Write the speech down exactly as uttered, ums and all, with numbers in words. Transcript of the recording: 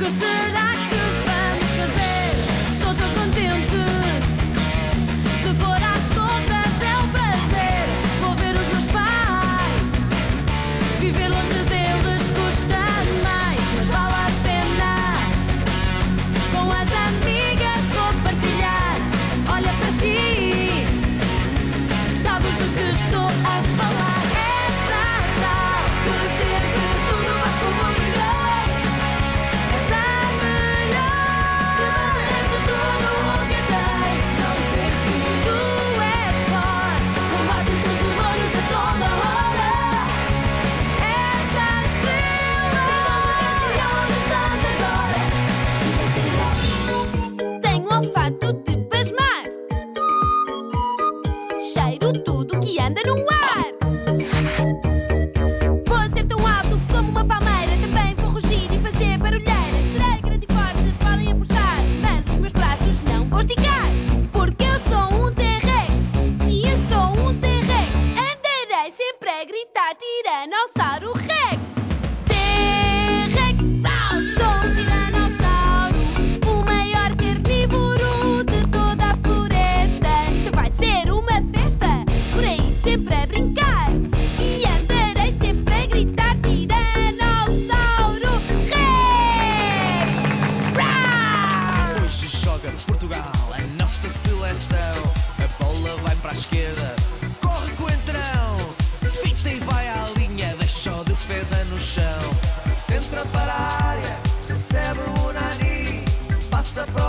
que será que vamos fazer? Estou tão contente. Se for às compras é um prazer. Vou ver os meus pais. Viver longe deles custa mais, mas vale a pena. Com as amigas vou partilhar. Olha para ti, sabes do que estou a falar. Essa tal que sempre tudo faz como ninguém. Essa melhor que me merece tudo o que tem. Não vês que tu és forte, combates os demônios a toda hora. Essa estrela e onde estás agora? Tenho um olfato de pasmar. Cheiro tudo que anda no ar. Vou ser tão alto como uma palmeira. Também vou rugir e fazer barulheira. Serei grande e forte, podem apostar. Mas os meus braços não vou esticar, porque eu sou um T-Rex. Sim, eu sou um T-Rex. Andarei sempre a gritar Tiranossauro Rex. T-Rex, brau, sou um tiranossauro, o maior carnívoro de toda a floresta. Isto vai ser uma festa, por aí sempre a brincar. E andarei sempre a gritar Tiranossauro Rex. Brau! Hoje joga Portugal, a nossa seleção. A bola vai para a esquerda, corre com o entrão. Fita e vai à linha, deixa o defesa no chão. Centra para a área, recebe o Nani, passa para o